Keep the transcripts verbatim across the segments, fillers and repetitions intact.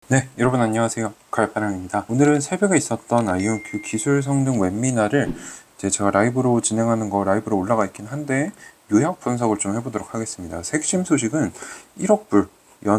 네, 여러분 안녕하세요. 갈파랑입니다. 오늘은 새벽에 있었던 아이온큐 기술 성능 웹미나를 이제 제가 라이브로 진행하는 거 라이브로 올라가 있긴 한데 요약 분석을 좀 해보도록 하겠습니다. 핵심 소식은 일억 불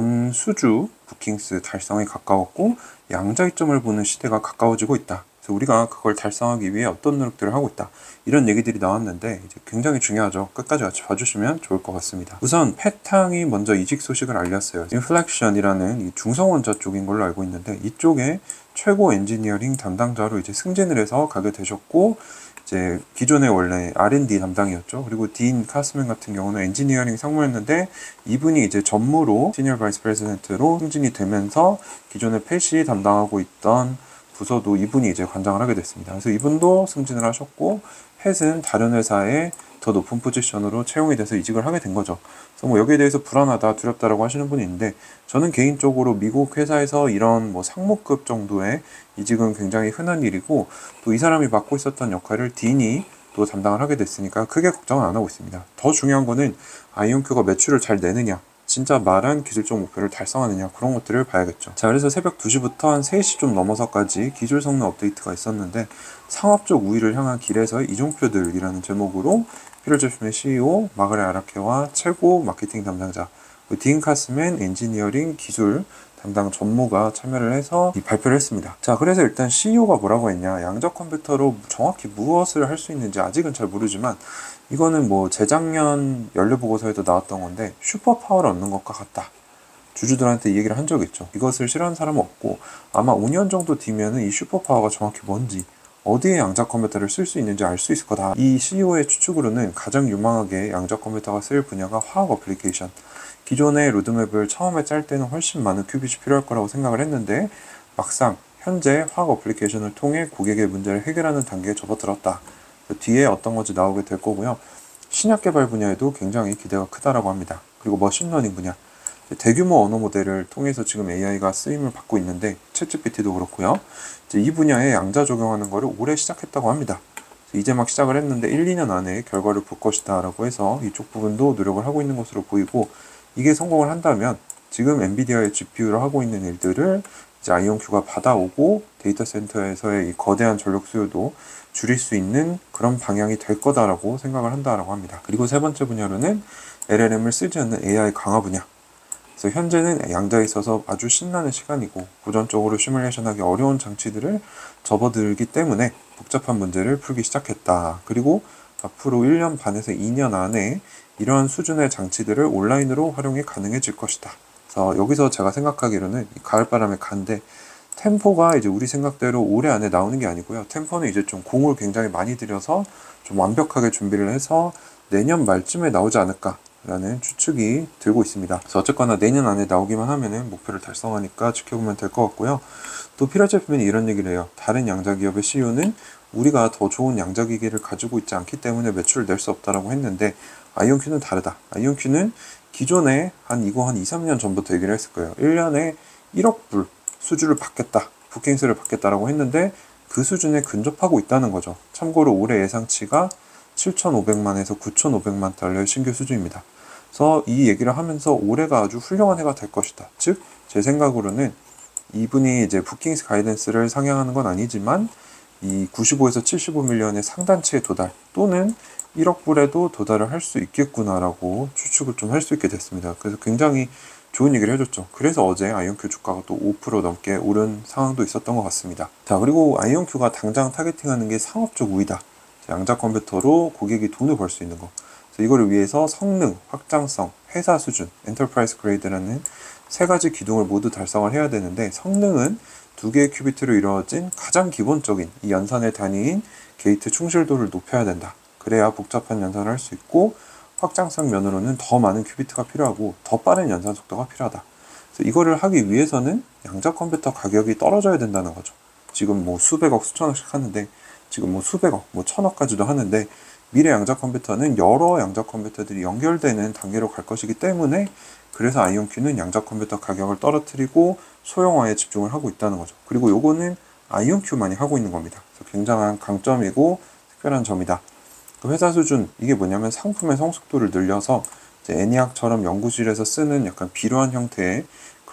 연수주 부킹스 달성에 가까웠고 양자이점을 보는 시대가 가까워지고 있다. 그래서 우리가 그걸 달성하기 위해 어떤 노력들을 하고 있다. 이런 얘기들이 나왔는데 이제 굉장히 중요하죠. 끝까지 같이 봐주시면 좋을 것 같습니다. 우선 페탕이 먼저 이직 소식을 알렸어요. 인플렉션이라는 이 중성원자 쪽인 걸로 알고 있는데 이쪽에 최고 엔지니어링 담당자로 이제 승진을 해서 가게 되셨고 이제 기존에 원래 알 앤 디 담당이었죠. 그리고 딘 카스맨 같은 경우는 엔지니어링 상무였는데 이분이 이제 전무로 시니어 바이스 프레지던트로 승진이 되면서 기존에 펫이 담당하고 있던 부서도 이분이 이제 관장을 하게 됐습니다. 그래서 이분도 승진을 하셨고 펫은 다른 회사에 더 높은 포지션으로 채용이 돼서 이직을 하게 된 거죠. 그래서 뭐 여기에 대해서 불안하다, 두렵다라고 하시는 분이 있는데 저는 개인적으로 미국 회사에서 이런 뭐 상무급 정도의 이직은 굉장히 흔한 일이고 또 이 사람이 맡고 있었던 역할을 딘이 또 담당을 하게 됐으니까 크게 걱정은 안 하고 있습니다. 더 중요한 거는 아이온큐가 매출을 잘 내느냐, 진짜 말한 기술적 목표를 달성하느냐, 그런 것들을 봐야겠죠. 자, 그래서 새벽 두 시부터 한 세 시 좀 넘어서까지 기술 성능 업데이트가 있었는데 상업적 우위를 향한 길에서의 이종표들이라는 제목으로 피러제품의 씨이오 마그레 아라케와 최고 마케팅 담당자 딘 카스맨 엔지니어링 기술 담당 전무가 참여를 해서 이 발표를 했습니다. 자, 그래서 일단 씨이오가 뭐라고 했냐, 양자 컴퓨터로 정확히 무엇을 할 수 있는지 아직은 잘 모르지만 이거는 뭐 재작년 연례보고서에도 나왔던 건데 슈퍼파워를 얻는 것과 같다. 주주들한테 이 얘기를 한 적이 있죠. 이것을 싫어하는 사람은 없고 아마 오 년 정도 뒤면은 이 슈퍼파워가 정확히 뭔지 어디에 양자 컴퓨터를 쓸 수 있는지 알 수 있을 거다. 이 씨이오의 추측으로는 가장 유망하게 양자 컴퓨터가 쓰일 분야가 화학 어플리케이션. 기존의 로드맵을 처음에 짤 때는 훨씬 많은 큐빗이 필요할 거라고 생각을 했는데 막상 현재 화학 어플리케이션을 통해 고객의 문제를 해결하는 단계에 접어들었다. 그 뒤에 어떤 것이 나오게 될 거고요. 신약 개발 분야에도 굉장히 기대가 크다라고 합니다. 그리고 머신러닝 분야, 대규모 언어 모델을 통해서 지금 에이아이가 쓰임을 받고 있는데 챗지피티도 그렇고요. 이제 이 분야에 양자 적용하는 거를 올해 시작했다고 합니다. 이제 막 시작을 했는데 일, 이 년 안에 결과를 볼 것이다 라고 해서 이쪽 부분도 노력을 하고 있는 것으로 보이고, 이게 성공을 한다면 지금 엔비디아의 지피유를 하고 있는 일들을 이제 아이온큐가 받아오고 데이터 센터에서의 이 거대한 전력 수요도 줄일 수 있는 그런 방향이 될 거다라고 생각을 한다라고 합니다. 그리고 세 번째 분야로는 엘엘엠을 쓰지 않는 에이아이 강화 분야. 그래서 현재는 양자에 있어서 아주 신나는 시간이고 고전적으로 시뮬레이션하기 어려운 장치들을 접어들기 때문에 복잡한 문제를 풀기 시작했다. 그리고 앞으로 일 년 반에서 이 년 안에 이러한 수준의 장치들을 온라인으로 활용이 가능해질 것이다. 그래서 여기서 제가 생각하기로는 가을바람에 간데 템포가 이제 우리 생각대로 올해 안에 나오는 게 아니고요. 템포는 이제 좀 공을 굉장히 많이 들여서 좀 완벽하게 준비를 해서 내년 말쯤에 나오지 않을까라는 추측이 들고 있습니다. 그래서 어쨌거나 내년 안에 나오기만 하면은 목표를 달성하니까 지켜보면 될 것 같고요. 또 피라제품이 이런 얘기를 해요. 다른 양자 기업의 씨이오는 우리가 더 좋은 양자 기기를 가지고 있지 않기 때문에 매출을 낼 수 없다라고 했는데 아이온큐는 다르다. 아이온큐는 기존에 한 이거 한 이, 삼 년 전부터 얘기를 했을 거예요. 일 년에 일억 불 수주를 받겠다, 부킹스를 받겠다라고 했는데 그 수준에 근접하고 있다는 거죠. 참고로 올해 예상치가 칠천오백만에서 구천오백만 달러의 신규 수주입니다. 그래서 이 얘기를 하면서 올해가 아주 훌륭한 해가 될 것이다. 즉, 제 생각으로는 이분이 이제 부킹스 가이던스를 상향하는 건 아니지만 이 구십오에서 칠십오 밀리언의 상단치에 도달 또는 일억 불에도 도달을 할 수 있겠구나라고 추측을 좀 할 수 있게 됐습니다. 그래서 굉장히 좋은 얘기를 해줬죠. 그래서 어제 아이온큐 주가가 또 오 퍼센트 넘게 오른 상황도 있었던 것 같습니다. 자, 그리고 아이온큐가 당장 타겟팅하는 게 상업적 우위다. 양자 컴퓨터로 고객이 돈을 벌 수 있는 거. 그래서 이거를 위해서 성능, 확장성, 회사 수준, 엔터프라이즈 그레이드라는 세 가지 기둥을 모두 달성을 해야 되는데, 성능은 두 개의 큐비트로 이루어진 가장 기본적인 이 연산의 단위인 게이트 충실도를 높여야 된다. 그래야 복잡한 연산을 할 수 있고, 확장성 면으로는 더 많은 큐비트가 필요하고 더 빠른 연산 속도가 필요하다. 그래서 이거를 하기 위해서는 양자 컴퓨터 가격이 떨어져야 된다는 거죠. 지금 뭐 수백억, 수천억씩 하는데, 지금 뭐 수백억, 뭐 천억까지도 하는데, 미래 양자 컴퓨터는 여러 양자 컴퓨터들이 연결되는 단계로 갈 것이기 때문에, 그래서 아이온큐는 양자 컴퓨터 가격을 떨어뜨리고 소형화에 집중을 하고 있다는 거죠. 그리고 요거는 아이온큐만이 하고 있는 겁니다. 그래서 굉장한 강점이고 특별한 점이다. 그 회사 수준, 이게 뭐냐면 상품의 성숙도를 늘려서 이제 애니악처럼 연구실에서 쓰는 약간 비료한 형태의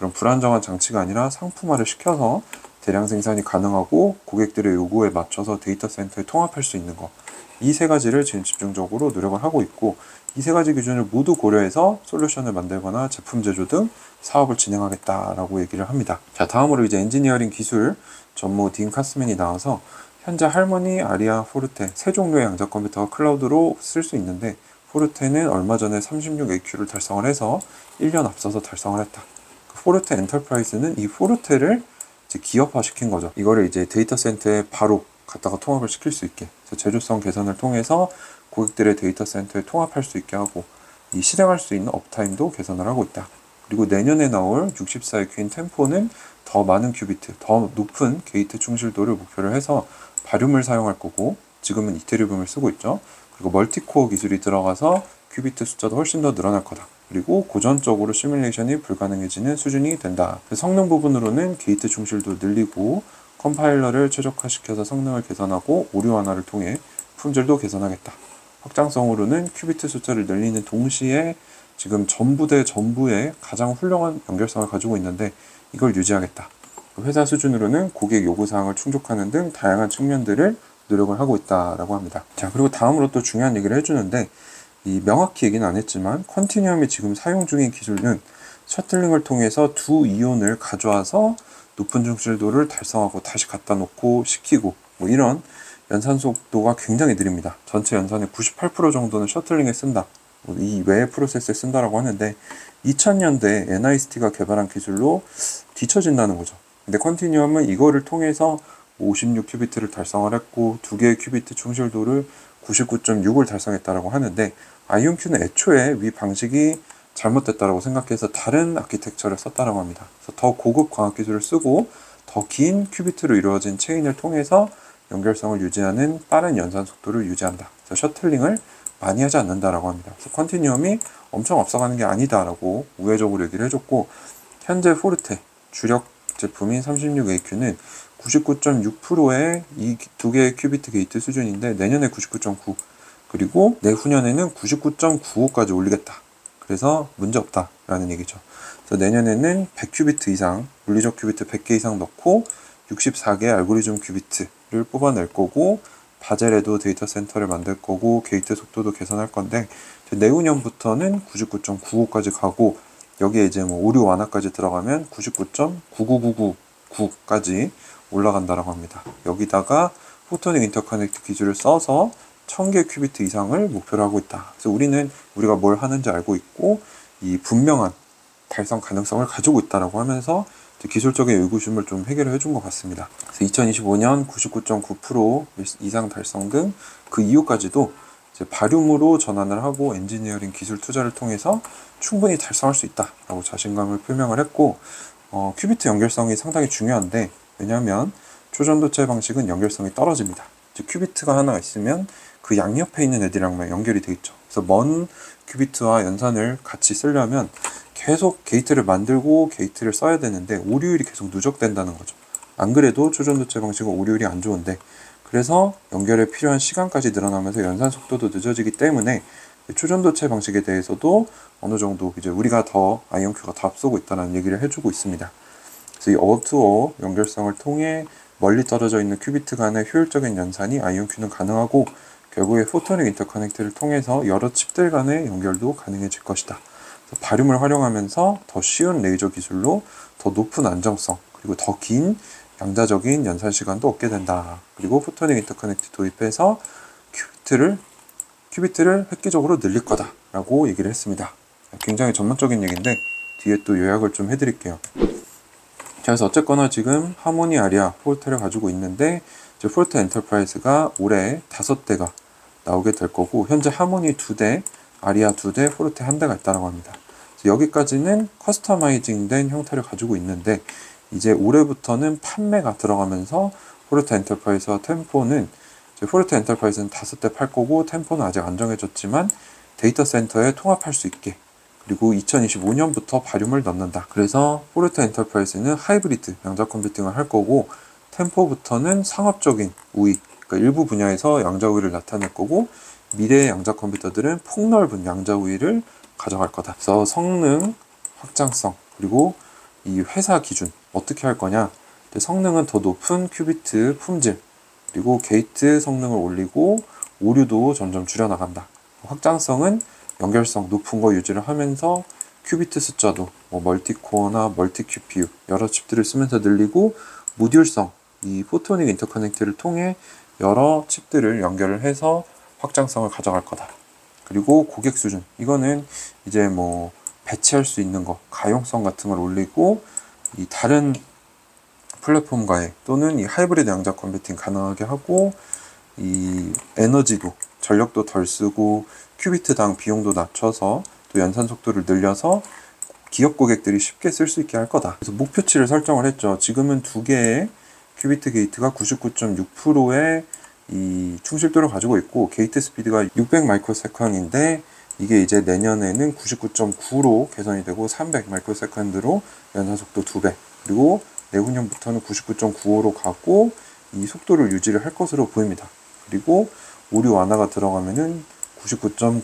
그런 불안정한 장치가 아니라 상품화를 시켜서 대량 생산이 가능하고 고객들의 요구에 맞춰서 데이터 센터에 통합할 수 있는 거, 이 세 가지를 지금 집중적으로 노력을 하고 있고, 이 세 가지 기준을 모두 고려해서 솔루션을 만들거나 제품 제조 등 사업을 진행하겠다라고 얘기를 합니다. 자, 다음으로 이제 엔지니어링 기술 전무 딘 카스맨이 나와서 현재 하모니, 아리아, 포르테 세 종류의 양자 컴퓨터가 클라우드로 쓸 수 있는데, 포르테는 얼마 전에 삼십육 에이큐를 달성을 해서 일 년 앞서서 달성을 했다. 포르테 엔터프라이즈는 이 포르테를 이제 기업화 시킨 거죠. 이거를 이제 데이터 센터에 바로 갖다가 통합을 시킬 수 있게, 그래서 제조성 개선을 통해서 고객들의 데이터 센터에 통합할 수 있게 하고, 이 실행할 수 있는 업타임도 개선을 하고 있다. 그리고 내년에 나올 육십사 에이큐인 템포는 더 많은 큐비트, 더 높은 게이트 충실도를 목표로 해서 바륨을 사용할 거고, 지금은 이테리움을 쓰고 있죠. 그리고 멀티코어 기술이 들어가서 큐비트 숫자도 훨씬 더 늘어날 거다. 그리고 고전적으로 시뮬레이션이 불가능해지는 수준이 된다. 성능 부분으로는 게이트 충실도 늘리고 컴파일러를 최적화시켜서 성능을 개선하고 오류 완화를 통해 품질도 개선하겠다. 확장성으로는 큐비트 숫자를 늘리는 동시에 지금 전부대 전부의 가장 훌륭한 연결성을 가지고 있는데 이걸 유지하겠다. 회사 수준으로는 고객 요구사항을 충족하는 등 다양한 측면들을 노력을 하고 있다라고 합니다. 자, 그리고 다음으로 또 중요한 얘기를 해주는데, 이 명확히 얘기는 안 했지만 컨티뉴엄이 지금 사용 중인 기술은 셔틀링을 통해서 두 이온을 가져와서 높은 충실도를 달성하고 다시 갖다 놓고 식히고, 뭐 이런 연산 속도가 굉장히 느립니다. 전체 연산의 구십팔 퍼센트 정도는 셔틀링에 쓴다, 뭐 이 외의 프로세스에 쓴다라고 하는데, 이천 년대에 엔아이에스티가 개발한 기술로 뒤처진다는 거죠. 근데 컨티뉴엄은 이거를 통해서 오십육 큐비트를 달성을 했고 두 개의 큐비트 충실도를 구십구 점 육을 달성했다라고 하는데, 아이온큐는 애초에 위 방식이 잘못됐다라고 생각해서 다른 아키텍처를 썼다라고 합니다. 그래서 더 고급 광학 기술을 쓰고 더 긴 큐비트로 이루어진 체인을 통해서 연결성을 유지하는 빠른 연산 속도를 유지한다. 그래서 셔틀링을 많이 하지 않는다라고 합니다. 그래서 컨티뉴엄이 엄청 앞서가는 게 아니다라고 우회적으로 얘기를 해줬고, 현재 포르테 주력 제품인 삼십육 에이큐는 구십구 점 육 퍼센트의 이 두 개의 큐비트 게이트 수준인데 내년에 구십구 점 구, 그리고 내후년에는 구십구 점 구오까지 올리겠다. 그래서 문제없다라는 얘기죠. 그래서 내년에는 백 큐비트 이상, 물리적 큐비트 백 개 이상 넣고 육십사 개의 알고리즘 큐비트를 뽑아낼 거고, 바젤에도 데이터 센터를 만들 거고 게이트 속도도 개선할 건데, 내후년부터는 구십구 점 구오까지 가고, 여기에 이제 뭐 오류 완화까지 들어가면 구십구 점 구구구구구까지 올라간다라고 합니다. 여기다가 포토닉 인터커넥트 기술을 써서 천 개 큐비트 이상을 목표로 하고 있다. 그래서 우리는 우리가 뭘 하는지 알고 있고 이 분명한 달성 가능성을 가지고 있다라고 하면서 기술적인 의구심을 좀 해결을 해준 것 같습니다. 그래서 이천이십오 년 구십구 점 구 퍼센트 이상 달성 등 그 이후까지도 이제 바륨으로 전환을 하고 엔지니어링 기술 투자를 통해서 충분히 달성할 수 있다라고 자신감을 표명을 했고, 어, 큐비트 연결성이 상당히 중요한데, 왜냐하면 초전도체 방식은 연결성이 떨어집니다. 즉 큐비트가 하나 있으면 그 양옆에 있는 애들이랑만 연결이 돼 있죠. 그래서 먼 큐비트와 연산을 같이 쓰려면 계속 게이트를 만들고 게이트를 써야 되는데 오류율이 계속 누적된다는 거죠. 안 그래도 초전도체 방식은 오류율이 안 좋은데, 그래서 연결에 필요한 시간까지 늘어나면서 연산 속도도 늦어지기 때문에 초전도체 방식에 대해서도 어느 정도 이제 우리가 더 아이온큐가 더 앞서고 있다는 얘기를 해주고 있습니다. 그래서 이 어투어 연결성을 통해 멀리 떨어져 있는 큐비트 간의 효율적인 연산이 아이온큐는 가능하고, 결국에 포토닉 인터커넥트를 통해서 여러 칩들 간의 연결도 가능해질 것이다. 그래서 바륨을 활용하면서 더 쉬운 레이저 기술로 더 높은 안정성, 그리고 더 긴 양자적인 연산 시간도 얻게 된다. 그리고 포토닉 인터커넥트 도입해서 큐비트를 큐비트를 획기적으로 늘릴 거다 라고 얘기를 했습니다. 굉장히 전문적인 얘기인데 뒤에 또 요약을 좀 해드릴게요. 자, 그래서 어쨌거나 지금 하모니, 아리아, 포르테를 가지고 있는데, 이제 포르테 엔터프라이즈가 올해 다섯 대가 나오게 될 거고, 현재 하모니 두 대, 아리아 두 대, 포르테 한 대가 있다고 합니다. 여기까지는 커스터마이징 된 형태를 가지고 있는데, 이제 올해부터는 판매가 들어가면서 포르테 엔터프라이즈와 템포는, 포르테 엔터프라이즈는 다섯 대 팔 거고 템포는 아직 안 정해졌지만 데이터 센터에 통합할 수 있게, 그리고 이천이십오 년부터 바륨을 넣는다. 그래서 포르테 엔터프라이즈는 하이브리드 양자 컴퓨팅을 할 거고, 템포부터는 상업적인 우위, 그러니까 일부 분야에서 양자 우위를 나타낼 거고, 미래의 양자 컴퓨터들은 폭넓은 양자 우위를 가져갈 거다. 그래서 성능, 확장성, 그리고 이 회사 기준 어떻게 할 거냐. 성능은 더 높은 큐비트 품질, 그리고 게이트 성능을 올리고 오류도 점점 줄여나간다. 확장성은 연결성 높은 거 유지를 하면서 큐비트 숫자도 뭐 멀티코어나 멀티 큐피유 여러 칩들을 쓰면서 늘리고, 모듈성, 이 포토닉 인터커넥트를 통해 여러 칩들을 연결을 해서 확장성을 가져갈 거다. 그리고 고객 수준, 이거는 이제 뭐 배치할 수 있는 거, 가용성 같은 걸 올리고 이 다른 플랫폼과의 또는 이 하이브리드 양자 컴퓨팅 가능하게 하고, 이 에너지도 전력도 덜 쓰고 큐비트당 비용도 낮춰서 또 연산 속도를 늘려서 기업 고객들이 쉽게 쓸 수 있게 할 거다. 그래서 목표치를 설정을 했죠. 지금은 두 개의 큐비트 게이트가 구십구 점 육 퍼센트의 이 충실도를 가지고 있고, 게이트 스피드가 육백 마이크로세컨드인데 이게 이제 내년에는 구십구 점 구로 개선이 되고 삼백 마이크로세컨드로 연산 속도 두 배, 그리고 내후년부터는 구십구 점 구오로 가고 이 속도를 유지를 할 것으로 보입니다. 그리고 오류 완화가 들어가면은 구십구 점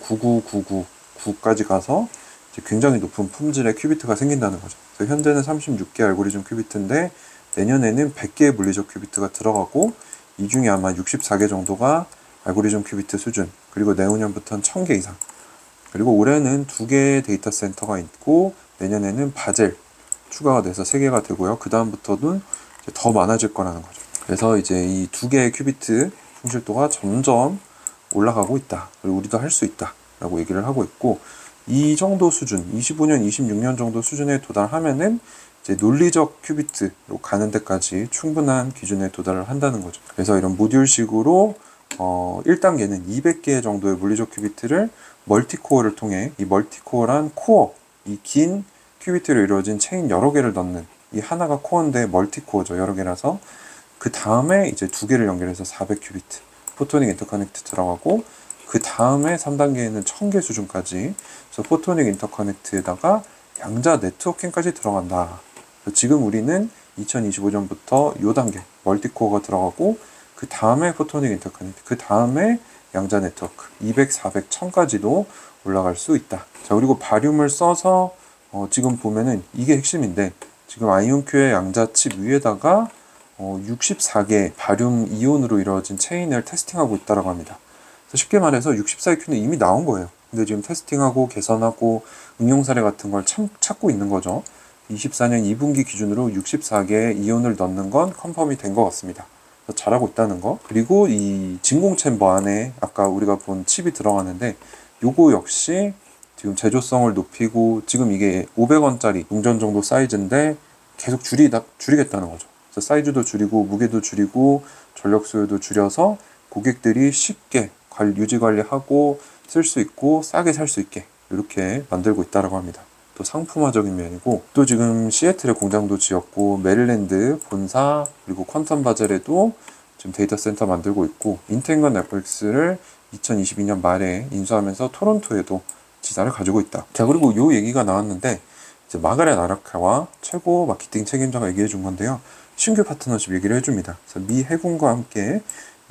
구구구구구까지 가서 이제 굉장히 높은 품질의 큐비트가 생긴다는 거죠. 그래서 현재는 삼십육 개 알고리즘 큐비트인데 내년에는 백 개의 물리적 큐비트가 들어가고, 이 중에 아마 육십사 개 정도가 알고리즘 큐비트 수준, 그리고 내후년부터는 천 개 이상, 그리고 올해는 두 개의 데이터 센터가 있고 내년에는 바젤 추가가 돼서 세 개가 되고요. 그 다음부터는 더 많아질 거라는 거죠. 그래서 이제 이 두 개의 큐비트 충실도가 점점 올라가고 있다. 그리고 우리도 할 수 있다. 라고 얘기를 하고 있고, 이 정도 수준, 이십오 년, 이십육 년 정도 수준에 도달하면은 이제 논리적 큐비트로 가는 데까지 충분한 기준에 도달을 한다는 거죠. 그래서 이런 모듈식으로 어, 일 단계는 이백 개 정도의 물리적 큐비트를 멀티코어를 통해, 이 멀티코어란 코어, 이 긴 큐비트로 이루어진 체인 여러 개를 넣는, 이 하나가 코어인데 멀티코어죠. 여러 개라서. 그 다음에 이제 두 개를 연결해서 사백 큐비트 포토닉 인터커넥트 들어가고, 그 다음에 삼 단계에는 천 개 수준까지, 그래서 포토닉 인터커넥트에다가 양자 네트워킹까지 들어간다. 지금 우리는 이천이십오 년부터 이 단계 멀티코어가 들어가고, 그 다음에 포토닉 인터커넥트, 그 다음에 양자 네트워크 이백, 사백, 천까지도 올라갈 수 있다. 자, 그리고 바륨을 써서 어, 지금 보면은 이게 핵심인데, 지금 아이온큐의 양자 칩 위에다가 어, 육십사 개 바륨 이온으로 이루어진 체인을 테스팅하고 있다고 합니다. 그래서 쉽게 말해서 육십사 큐는 이미 나온 거예요. 근데 지금 테스팅하고 개선하고 응용 사례 같은 걸 참, 찾고 있는 거죠. 이십사 년 이 분기 기준으로 육십사 개 이온을 넣는 건 컨펌이 된 것 같습니다. 그래서 잘하고 있다는 거. 그리고 이 진공 챔버 안에 아까 우리가 본 칩이 들어가는데, 요거 역시 지금 제조성을 높이고, 지금 이게 오백 원짜리 동전 정도 사이즈인데 계속 줄이다, 줄이겠다는 거죠. 그래서 사이즈도 줄이고 무게도 줄이고 전력 소요도 줄여서 고객들이 쉽게 관리, 유지 관리하고 쓸 수 있고 싸게 살 수 있게 이렇게 만들고 있다고 합니다. 또 상품화적인 면이고, 또 지금 시애틀에 공장도 지었고 메릴랜드 본사, 그리고 퀀텀 바젤에도 지금 데이터 센터 만들고 있고, 인텔과 넷플릭스를 이천이십이 년 말에 인수하면서 토론토에도 지사를 가지고 있다. 자, 그리고 요 얘기가 나왔는데 이제 마가렛 아라카와 최고 마케팅 책임자가 얘기해 준 건데요. 신규 파트너십 얘기를 해줍니다. 그래서 미 해군과 함께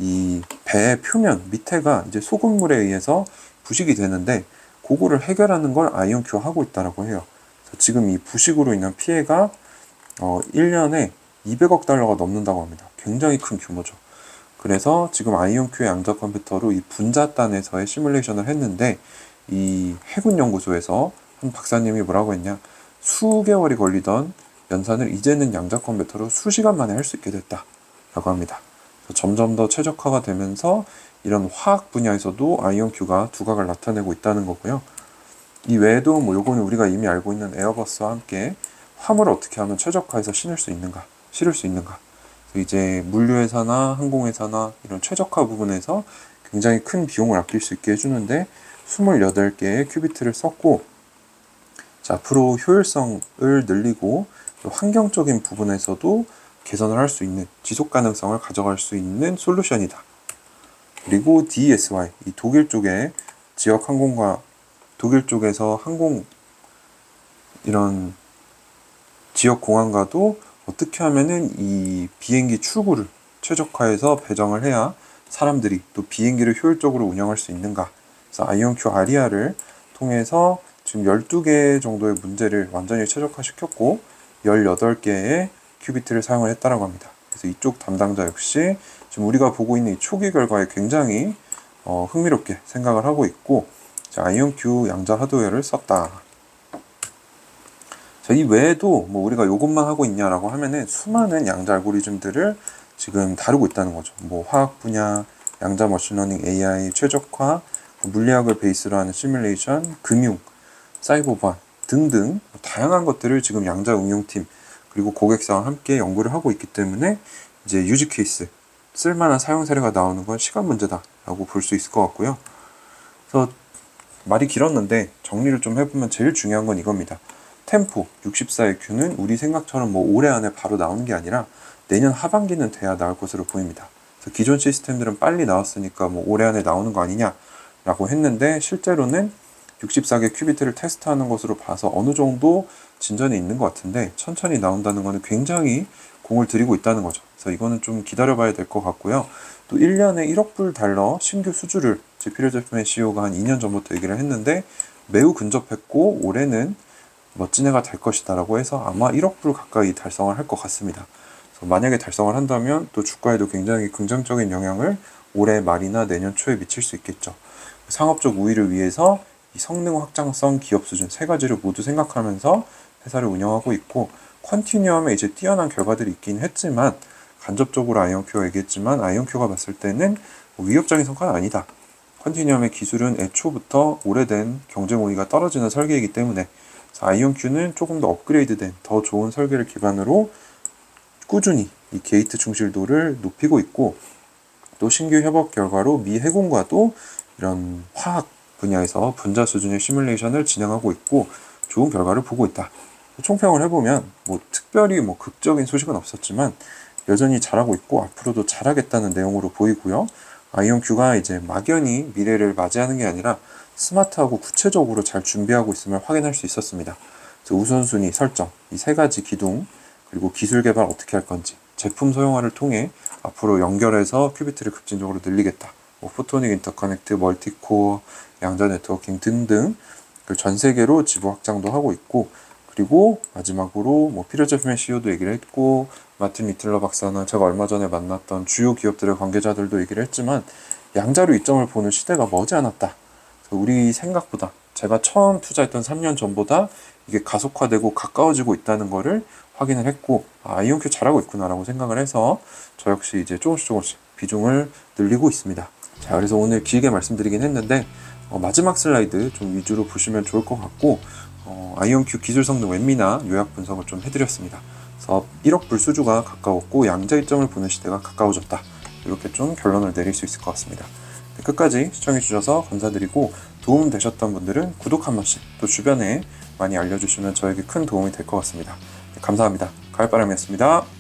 이 배 표면 밑에가 이제 소금물에 의해서 부식이 되는데, 그거를 해결하는 걸 아이온큐가 하고 있다고 해요. 그래서 지금 이 부식으로 인한 피해가 어, 일 년에 이백억 달러가 넘는다고 합니다. 굉장히 큰 규모죠. 그래서 지금 아이온큐의 양자 컴퓨터로 이 분자단에서의 시뮬레이션을 했는데, 이 해군 연구소에서 한 박사님이 뭐라고 했냐, 수개월이 걸리던 연산을 이제는 양자 컴퓨터로 수시간 만에 할 수 있게 됐다라고 합니다. 점점 더 최적화가 되면서 이런 화학 분야에서도 아이온큐가 두각을 나타내고 있다는 거고요. 이 외에도 뭐 요거는 우리가 이미 알고 있는 에어버스와 함께 화물을 어떻게 하면 최적화해서 신을 수 있는가, 실을 수 있는가. 이제 물류회사나 항공회사나 이런 최적화 부분에서 굉장히 큰 비용을 아낄 수 있게 해주는데 이십팔 개의 큐비트를 썼고, 자, 앞으로 효율성을 늘리고 환경적인 부분에서도 개선을 할 수 있는, 지속 가능성을 가져갈 수 있는 솔루션이다. 그리고 디이에스와이, 이 독일 쪽에 지역 항공과 독일 쪽에서 항공 이런 지역 공항과도 어떻게 하면은 이 비행기 출구를 최적화해서 배정을 해야 사람들이 또 비행기를 효율적으로 운영할 수 있는가. 그래서 아이온큐 아리아를 통해서 지금 열두 개 정도의 문제를 완전히 최적화시켰고, 열여덟 개의 큐비트를 사용을 했다라고 합니다. 그래서 이쪽 담당자 역시 지금 우리가 보고 있는 이 초기 결과에 굉장히 어, 흥미롭게 생각을 하고 있고, 자, 아이온큐 양자 하드웨어를 썼다. 자, 이 외에도 뭐 우리가 이것만 하고 있냐라고 하면은 수많은 양자 알고리즘들을 지금 다루고 있다는 거죠. 뭐 화학 분야, 양자 머신러닝, 에이아이, 최적화, 물리학을 베이스로 하는 시뮬레이션, 금융, 사이버 보안 등등 다양한 것들을 지금 양자 응용팀 그리고 고객사와 함께 연구를 하고 있기 때문에 이제 유지 케이스, 쓸만한 사용 사례가 나오는 건 시간 문제다라고 볼 수 있을 것 같고요. 그래서 말이 길었는데 정리를 좀 해보면 제일 중요한 건 이겁니다. 템포 육십사의 Q는 우리 생각처럼 뭐 올해 안에 바로 나오는 게 아니라 내년 하반기는 돼야 나올 것으로 보입니다. 그래서 기존 시스템들은 빨리 나왔으니까 뭐 올해 안에 나오는 거 아니냐라고 했는데, 실제로는 육십사 개 큐비트를 테스트하는 것으로 봐서 어느 정도 진전이 있는 것 같은데, 천천히 나온다는 것은 굉장히 공을 들이고 있다는 거죠. 그래서 이거는 좀 기다려봐야 될 것 같고요. 또 일 년에 일억 불 달러 신규 수주를 피터제품의 씨이오가 한 이 년 전부터 얘기를 했는데 매우 근접했고 올해는 멋진 해가 될 것이다 라고 해서 아마 일억 불 가까이 달성을 할 것 같습니다. 그래서 만약에 달성을 한다면 또 주가에도 굉장히 긍정적인 영향을 올해 말이나 내년 초에 미칠 수 있겠죠. 상업적 우위를 위해서 이 성능 확장성, 기업 수준 세 가지를 모두 생각하면서 회사를 운영하고 있고, 컨티뉴엄에 이제 뛰어난 결과들이 있긴 했지만 간접적으로 아이온큐가 얘기했지만 아이온큐가 봤을 때는 위협적인 성과는 아니다. 컨티뉴엄의 기술은 애초부터 오래된 경쟁 우위가 떨어지는 설계이기 때문에 아이온큐는 조금 더 업그레이드된 더 좋은 설계를 기반으로 꾸준히 이 게이트 충실도를 높이고 있고, 또 신규 협업 결과로 미 해군과도 이런 화학 분야에서 분자 수준의 시뮬레이션을 진행하고 있고 좋은 결과를 보고 있다. 총평을 해보면 뭐 특별히 뭐 극적인 소식은 없었지만 여전히 잘하고 있고 앞으로도 잘하겠다는 내용으로 보이고요. 아이온큐가 이제 막연히 미래를 맞이하는 게 아니라 스마트하고 구체적으로 잘 준비하고 있음을 확인할 수 있었습니다. 우선순위 설정, 이 세 가지 기둥, 그리고 기술 개발 어떻게 할 건지, 제품 소형화를 통해 앞으로 연결해서 큐비트를 급진적으로 늘리겠다. 뭐 포토닉 인터커넥트, 멀티코어, 양자 네트워킹 등등 전 세계로 지부 확장도 하고 있고, 그리고 마지막으로 뭐 피터제품의 씨이오도 얘기를 했고 마틴 리틀러 박사나 제가 얼마 전에 만났던 주요 기업들의 관계자들도 얘기를 했지만 양자로 이점을 보는 시대가 머지않았다. 우리 생각보다, 제가 처음 투자했던 삼 년 전보다 이게 가속화되고 가까워지고 있다는 거를 확인을 했고, 아, 아이온큐 잘하고 있구나라고 생각을 해서 저 역시 이제 조금씩 조금씩 비중을 늘리고 있습니다. 자, 그래서 오늘 길게 말씀드리긴 했는데 어, 마지막 슬라이드 좀 위주로 보시면 좋을 것 같고, 어, 아이온큐 기술 성능 웬미나 요약 분석을 좀 해드렸습니다. 그래서 일억 불 수주가 가까웠고 양자 이점을 보는 시대가 가까워졌다. 이렇게 좀 결론을 내릴 수 있을 것 같습니다. 끝까지 시청해주셔서 감사드리고, 도움 되셨던 분들은 구독 한 번씩 또 주변에 많이 알려주시면 저에게 큰 도움이 될 것 같습니다. 감사합니다. 가을바람이었습니다.